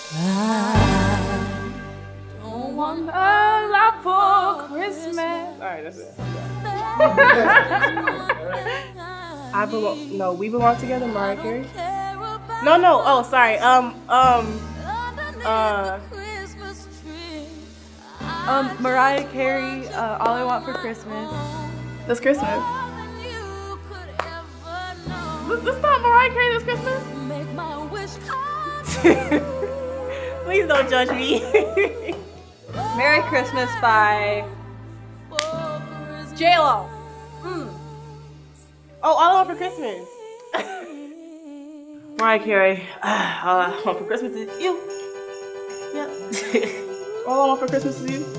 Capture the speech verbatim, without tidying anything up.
I don't want a lot for Christmas. Alright, that's it. I belong. No, we belong together, Mariah Carey. No, no. Oh, sorry. Um, um, uh, um, Mariah Carey. Uh, All I Want for Christmas. This Christmas. This, this not Mariah Carey. This Christmas. Please don't judge me. Merry Christmas by J Lo. Mm. Oh, All I Want for Christmas. Mariah Carey. All I Want for Christmas is you. Yep. All I Want for Christmas is you.